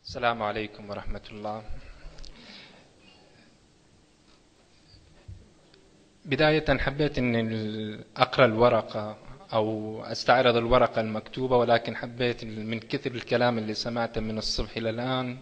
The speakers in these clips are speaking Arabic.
السلام عليكم ورحمة الله. بداية حبيت أن أقرأ الورقة أو أستعرض الورقة المكتوبة، ولكن حبيت من كثر الكلام اللي سمعته من الصبح إلى الآن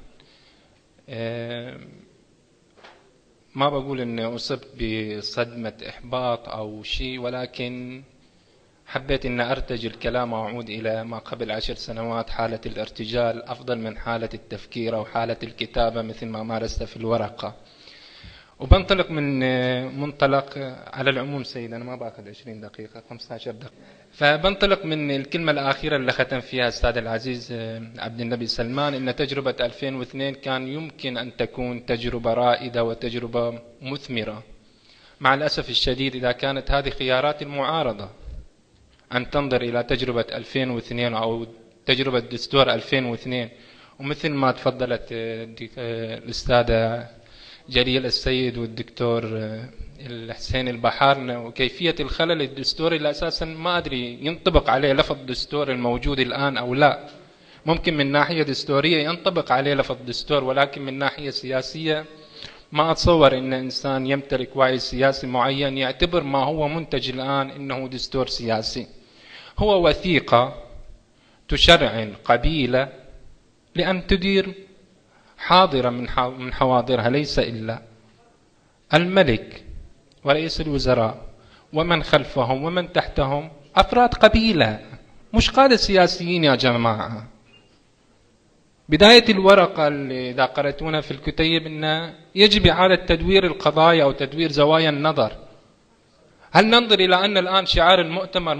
ما بقول أني أصبت بصدمة إحباط أو شيء، ولكن حبيت أن أرتجل الكلام وأعود إلى ما قبل 10 سنوات. حالة الارتجال أفضل من حالة التفكير أو حالة الكتابة مثل ما مارست في الورقة. وبنطلق من منطلق على العموم سيد، أنا ما باخذ 20 دقيقة 15 دقيقة، فبنطلق من الكلمة الأخيرة اللي ختم فيها أستاذ العزيز عبد النبي سلمان، إن تجربة 2002 كان يمكن أن تكون تجربة رائدة وتجربة مثمرة. مع الأسف الشديد إذا كانت هذه خيارات المعارضة أن تنظر إلى تجربة 2002 أو تجربة دستور 2002، ومثل ما تفضلت الأستاذة جليل السيد والدكتور الحسين البحار وكيفية الخلل الدستوري اللي أساسا ما أدري ينطبق عليه لفظ دستور الموجود الآن أو لا. ممكن من ناحية دستورية ينطبق عليه لفظ دستور، ولكن من ناحية سياسية ما أتصور أن إنسان يمتلك وعي سياسي معين يعتبر ما هو منتج الآن إنه دستور سياسي. هو وثيقة تشرعن قبيلة لأن تدير حاضرة من حواضرها، ليس إلا الملك ورئيس الوزراء ومن خلفهم ومن تحتهم أفراد قبيلة، مش قادة سياسيين يا جماعة. بداية الورقة اللي إذا قرأتونها في الكتيب أن يجب إعادة تدوير القضايا أو تدوير زوايا النظر. هل ننظر إلى أن الآن شعار المؤتمر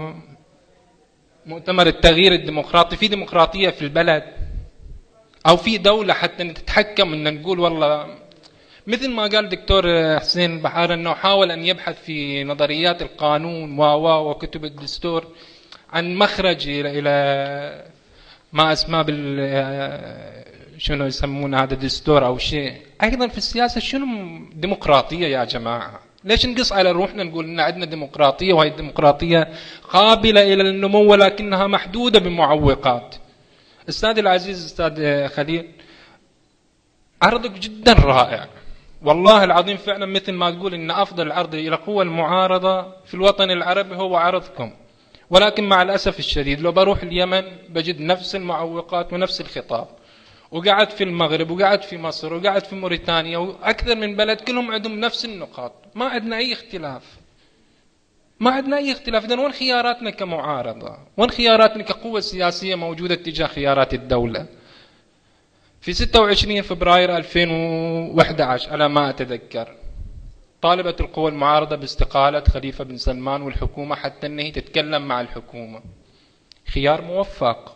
مؤتمر التغيير الديمقراطي، في ديمقراطية في البلد أو في دولة حتى نتحكم أن نقول والله مثل ما قال دكتور حسين البحار أنه حاول أن يبحث في نظريات القانون وكتب الدستور عن مخرج إلى ما اسمه شنو يسمون هذا دستور أو شيء. أيضا في السياسة شنو ديمقراطية يا جماعة؟ ليش نقص على روحنا نقول إن عندنا ديمقراطية وهي الديمقراطية قابلة إلى النمو ولكنها محدودة بمعوقات؟ أستاذ العزيز أستاذ خليل، عرضك جدا رائع والله العظيم، فعلا مثل ما تقول إن أفضل عرض إلى قوى المعارضة في الوطن العربي هو عرضكم، ولكن مع الأسف الشديد لو بروح اليمن بجد نفس المعوقات ونفس الخطاب، وقعدت في المغرب وقعدت في مصر وقعدت في موريتانيا وأكثر من بلد كلهم عندهم نفس النقاط، ما عندنا أي اختلاف، ما عندنا أي اختلاف. إذن وين خياراتنا كمعارضة؟ وين خياراتنا كقوة سياسية موجودة تجاه خيارات الدولة؟ في 26 فبراير 2011 على ما أتذكر طالبت القوى المعارضة باستقالة خليفة بن سلمان والحكومة حتى أنه تتكلم مع الحكومة. خيار موفق.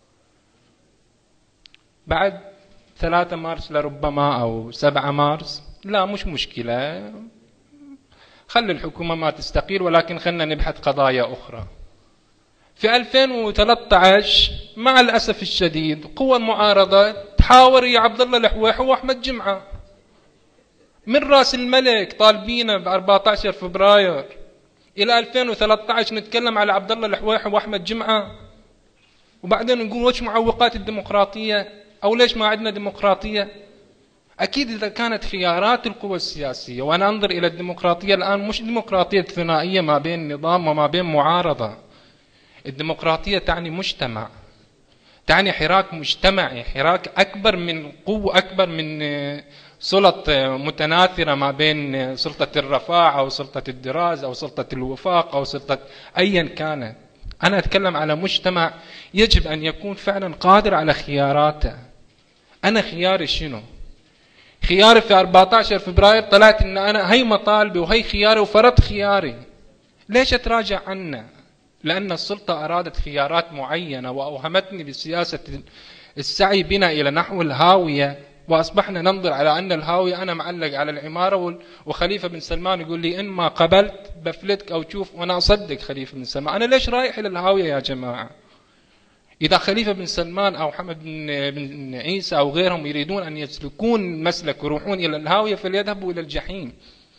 بعد 3 مارس لربما أو 7 مارس لا مش مشكلة، خلي الحكومة ما تستقيل ولكن خلنا نبحث قضايا أخرى. في 2013 مع الأسف الشديد قوى المعارضة تحاور يا عبد الله الحويح وأحمد جمعة من رأس الملك طالبين ب 14 فبراير إلى 2013 نتكلم على عبد الله الحويح وأحمد جمعة، وبعدين نقول وش معوقات الديمقراطية أو ليش ما عندنا ديمقراطية؟ أكيد إذا كانت خيارات القوى السياسية، وأنا أنظر إلى الديمقراطية الآن مش ديمقراطية ثنائية ما بين نظام وما بين معارضة. الديمقراطية تعني مجتمع، تعني حراك مجتمعي، حراك أكبر من قوة، أكبر من سلط متناثرة ما بين سلطة الرفاع أو سلطة الدراز أو سلطة الوفاق أو سلطة أيا كانت. أنا أتكلم على مجتمع يجب أن يكون فعلا قادر على خياراته. أنا خياري شنو؟ خياري في 14 فبراير طلعت إن أنا هي مطالبي وهي خياري وفرضت خياري، ليش أتراجع عنه؟ لأن السلطة أرادت خيارات معينة وأوهمتني بسياسة السعي بنا إلى نحو الهاوية، وأصبحنا ننظر على أن الهاوية أنا معلق على العمارة وخليفة بن سلمان يقول لي إن ما قبلت بفلتك أو تشوف، وأنا أصدق خليفة بن سلمان. أنا ليش رايح إلى الهاوية يا جماعة؟ إذا خليفة بن سلمان أو حمد بن عيسى أو غيرهم يريدون أن يسلكون مسلك ويروحون إلى الهاوية فليذهبوا إلى الجحيم.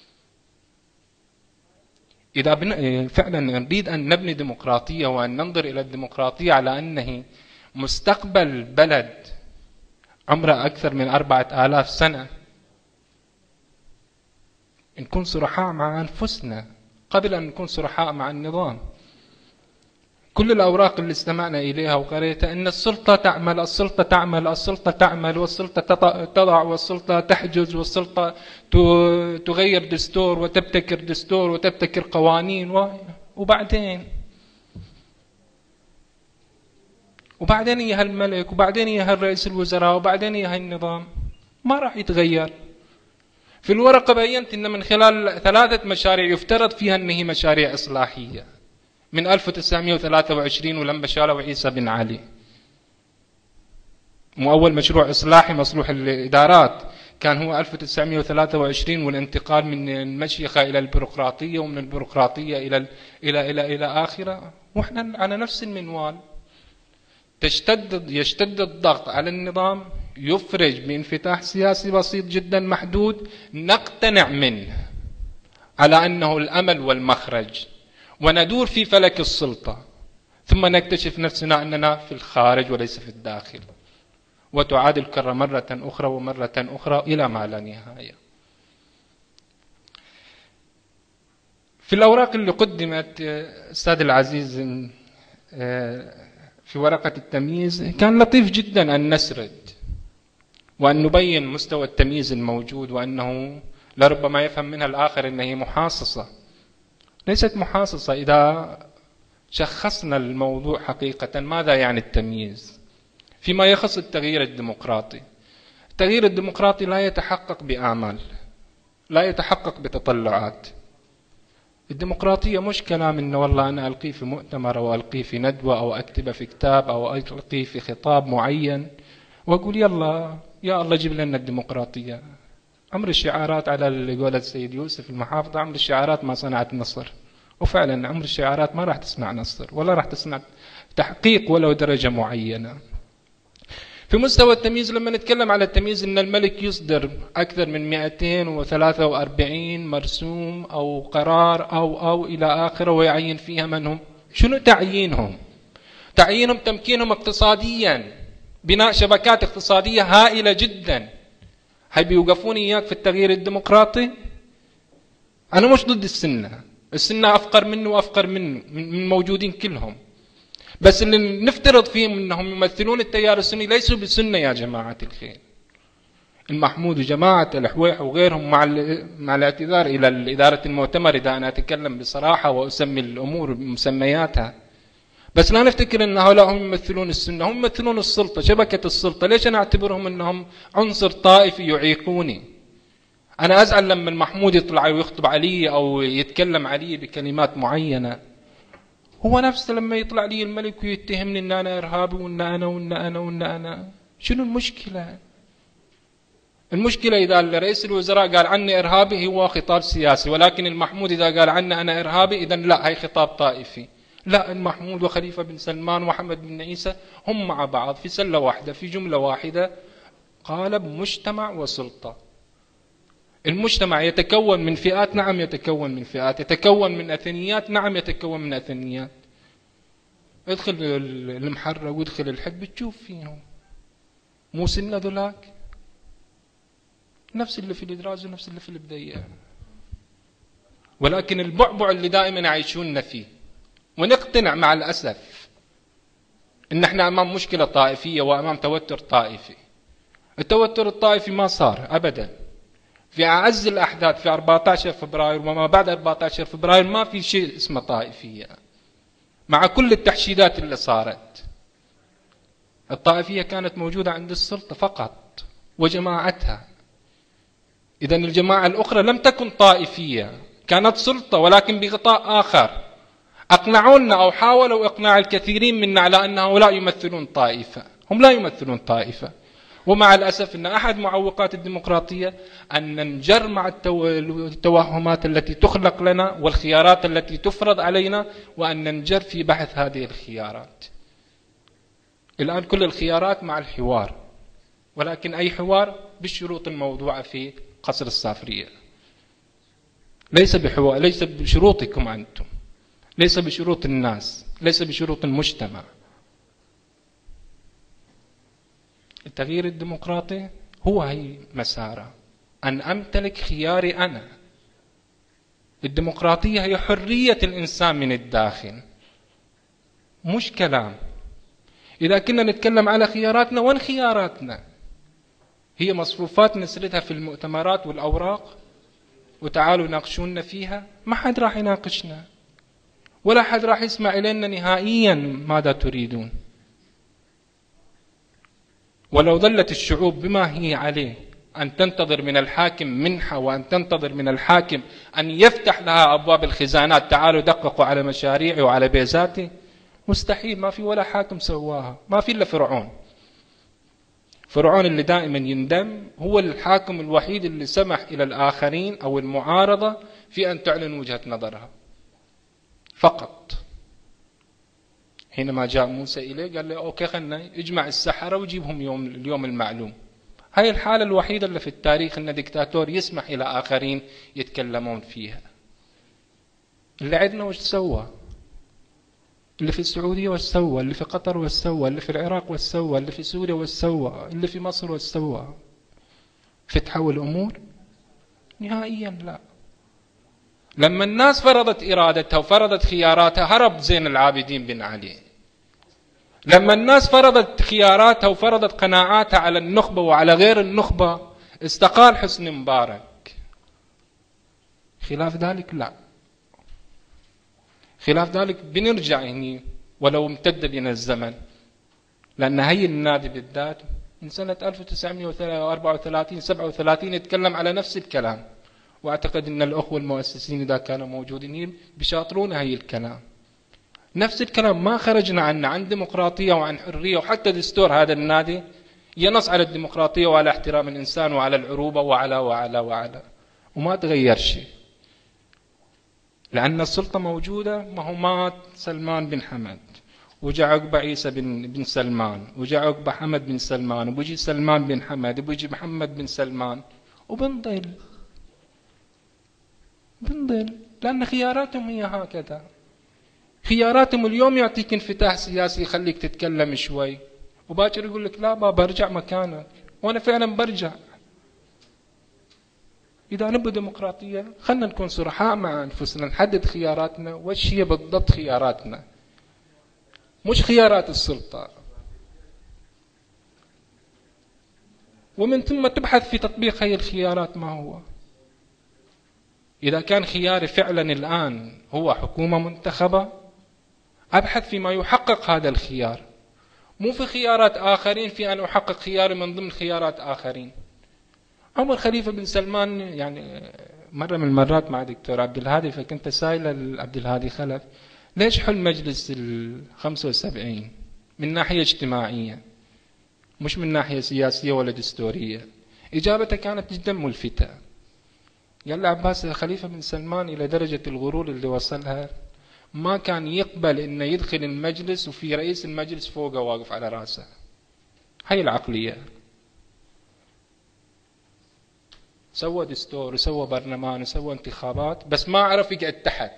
إذا فعلا نريد أن نبني ديمقراطية وأن ننظر إلى الديمقراطية على أنه مستقبل بلد عمرها أكثر من 4000 سنة. نكون صرحاء مع أنفسنا قبل أن نكون صرحاء مع النظام. كل الأوراق اللي استمعنا إليها وقريتها أن السلطة تعمل، السلطة تعمل، السلطة تعمل، والسلطة تضع، والسلطة تحجز، والسلطة تغير دستور وتبتكر دستور وتبتكر قوانين وبعدين يا الملك، وبعدين يا الرئيس الوزراء، وبعدين يا النظام ما راح يتغير. في الورقة بينت أن من خلال 3 مشاريع يفترض فيها أنها مشاريع إصلاحية من 1923 ولما شالوا عيسى بن علي. أول مشروع إصلاحي مصلوح الإدارات كان هو 1923، والانتقال من المشيخة إلى البيروقراطية، ومن البيروقراطية إلى آخره. وإحنا على نفس المنوال. يشتد الضغط على النظام، يفرج بانفتاح سياسي بسيط جدا محدود نقتنع منه على أنه الأمل والمخرج، وندور في فلك السلطة، ثم نكتشف نفسنا أننا في الخارج وليس في الداخل، وتعاد الكرة مرة أخرى ومرة أخرى إلى ما لا نهاية. في الأوراق اللي قدمت أستاذ العزيز في ورقة التمييز كان لطيف جدا أن نسرد وأن نبين مستوى التمييز الموجود، وأنه لربما يفهم منها الآخر أنها محاصصة. ليست محاصصة. إذا شخصنا الموضوع حقيقة ماذا يعني التمييز فيما يخص التغيير الديمقراطي؟ التغيير الديمقراطي لا يتحقق بآمال، لا يتحقق بتطلعات. الديمقراطية مش كلام إنه والله أنا ألقيه في مؤتمر أو ألقيه في ندوة أو أكتبه في كتاب أو ألقيه في خطاب معين وأقول يلا يا الله جيب لنا الديمقراطية. أمر الشعارات على قول السيد يوسف المحافظة، أمر الشعارات ما صنعت نصر. وفعلا أمر الشعارات ما راح تصنع نصر ولا راح تصنع تحقيق ولو درجة معينة. في مستوى التمييز لما نتكلم على التمييز إن الملك يصدر أكثر من 243 مرسوم أو قرار أو إلى آخره ويعين فيها من هم. شنو تعيينهم؟ تعيينهم تمكينهم اقتصاديا، بناء شبكات اقتصادية هائلة جدا. هاي بيوقفوني إياك في التغيير الديمقراطي؟ أنا مش ضد السنة أفقر منه وأفقر منه من موجودين كلهم، بس اللي نفترض فيهم أنهم يمثلون التيار السني ليسوا بالسنة يا جماعة الخير. المحمود وجماعة الحويح وغيرهم مع الاعتذار إلى الإدارة المؤتمر إذا أنا أتكلم بصراحة وأسمي الأمور بمسمياتها، بس لا نفتكر أن هؤلاء هم يمثلون السنة، هم يمثلون السلطة، شبكة السلطة. ليش أنا أعتبرهم أنهم عنصر طائفي يعيقوني؟ أنا أزعل لما المحمود يطلع ويخطب علي أو يتكلم علي بكلمات معينة. هو نفسه لما يطلع لي الملك ويتهمني أن أنا إرهابي وأن أنا شنو المشكلة؟ المشكلة إذا رئيس الوزراء قال عني إرهابي هو خطاب سياسي، ولكن المحمود إذا قال عني أنا إرهابي إذن لا، هي خطاب طائفي. لا، المحمود وخليفة بن سلمان وحمد بن عيسى هم مع بعض في سلة واحدة في جملة واحدة، قالب مجتمع وسلطة. المجتمع يتكون من فئات، نعم يتكون من فئات، يتكون من أثنيات، نعم يتكون من أثنيات. ادخل المحرق وادخل الحب تشوف فيهم مو سنة ذولاك، نفس اللي في الإدراج ونفس اللي في البداية، ولكن البعبع اللي دائما يعيشوننا فيه. ونقتنع مع الأسف إن احنا أمام مشكلة طائفية وأمام توتر طائفي. التوتر الطائفي ما صار أبدا. في أعز الأحداث في 14 فبراير وما بعد 14 فبراير ما في شيء اسمه طائفية، مع كل التحشيدات اللي صارت. الطائفية كانت موجودة عند السلطة فقط وجماعتها. إذن الجماعة الأخرى لم تكن طائفية، كانت سلطة ولكن بغطاء آخر. أقنعونا أو حاولوا إقناع الكثيرين منا على أن هؤلاء يمثلون طائفة. هم لا يمثلون طائفة. ومع الأسف أن أحد معوقات الديمقراطية أن ننجر مع التوهمات التي تخلق لنا والخيارات التي تفرض علينا، وأن ننجر في بحث هذه الخيارات. الآن كل الخيارات مع الحوار، ولكن أي حوار بالشروط الموضوعة في قصر الصافرية، ليس بشروطكم أنتم، ليس بشروط الناس، ليس بشروط المجتمع. التغيير الديمقراطي هو هي مساره، أن أمتلك خياري أنا. الديمقراطية هي حرية الإنسان من الداخل، مش كلام. إذا كنا نتكلم على خياراتنا، وين خياراتنا؟ هي مصفوفات نسردها في المؤتمرات والأوراق وتعالوا ناقشونا فيها. ما حد راح يناقشنا، ولا حد راح يسمع إلينا نهائيا ماذا تريدون. ولو ظلت الشعوب بما هي عليه، أن تنتظر من الحاكم منحة، وأن تنتظر من الحاكم أن يفتح لها أبواب الخزانات، تعالوا دققوا على مشاريعي وعلى بيزاتي، مستحيل. ما في ولا حاكم سواها، ما في إلا فرعون. فرعون اللي دائما يندم هو الحاكم الوحيد اللي سمح إلى الآخرين أو المعارضة في أن تعلن وجهة نظرها فقط. حينما جاء موسى إليه قال له أوكي، خلنا اجمع السحرة وجيبهم اليوم المعلوم. هاي الحالة الوحيدة اللي في التاريخ أن ديكتاتور يسمح إلى آخرين يتكلمون فيها. اللي عندنا وش سوى؟ اللي في السعودية وش سوى؟ اللي في قطر وش سوى؟ اللي في العراق وش سوى؟ اللي في سوريا وش سوى؟ اللي في مصر وش سوى؟ فتحوا الأمور؟ نهائيا لا. لما الناس فرضت إرادتها وفرضت خياراتها، هرب زين العابدين بن علي. لما الناس فرضت خياراتها وفرضت قناعاتها على النخبة وعلى غير النخبة، استقال حسني مبارك. خلاف ذلك لا. خلاف ذلك بنرجع هني ولو امتد بنا الزمن، لأن هي النادي بالذات من سنة 1934 37 يتكلم على نفس الكلام. واعتقد ان الاخوه المؤسسين اذا كانوا موجودين بيشاطرون هاي الكلام. نفس الكلام، ما خرجنا عنه، عن ديمقراطيه وعن حريه. وحتى دستور هذا النادي ينص على الديمقراطيه وعلى احترام الانسان وعلى العروبه وعلى وما تغير شيء. لان السلطه موجوده. ما هو مات سلمان بن حمد، وجا عقبه عيسى بن سلمان، وجا عقبه حمد بن سلمان، وبيجي سلمان بن حمد، وبيجي محمد بن سلمان، وبنضل لأن خياراتهم هي هكذا. خياراتهم اليوم يعطيك انفتاح سياسي يخليك تتكلم شوي، وباكر يقول لك لا بابا ارجع مكانك، وأنا فعلا برجع. إذا نبغى ديمقراطية خلنا نكون صرحاء مع أنفسنا، نحدد خياراتنا وش هي بالضبط خياراتنا، مش خيارات السلطة. ومن ثم تبحث في تطبيق هذه الخيارات. ما هو إذا كان خياري فعلا الآن هو حكومة منتخبة، أبحث فيما يحقق هذا الخيار، مو في خيارات آخرين في أن أحقق خياري من ضمن خيارات آخرين. عمر خليفة بن سلمان، يعني مرة من المرات مع دكتور عبد الهادي، فكنت سائل عبد الهادي خلف ليش حل مجلس 75 من ناحية اجتماعية مش من ناحية سياسية ولا دستورية؟ إجابته كانت جدا ملفتة. قال لي عباس، خليفة بن سلمان إلى درجة الغرور اللي وصلها ما كان يقبل إنه يدخل المجلس وفي رئيس المجلس فوقه واقف على راسه. هاي العقلية. سوى دستور وسوى برلمان وسوى انتخابات، بس ما عرف يقعد تحت.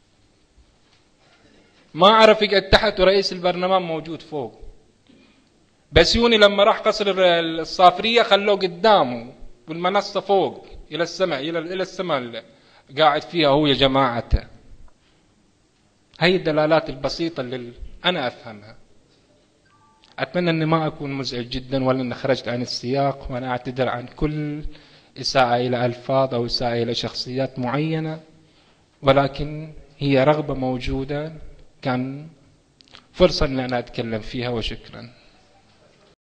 ما عرف يقعد تحت ورئيس البرلمان موجود فوق. بسيوني لما راح قصر الصافرية خلوه قدامه والمنصة فوق إلى السماء، إلى السماء قاعد فيها هو يا جماعته. هاي الدلالات البسيطة اللي أنا أفهمها. أتمنى أني ما أكون مزعج جدا ولا أن خرجت عن السياق، وأنا أعتذر عن كل إساءة إلى ألفاظ أو إساءة إلى شخصيات معينة، ولكن هي رغبة موجودة، كان فرصة أن أنا أتكلم فيها. وشكرا.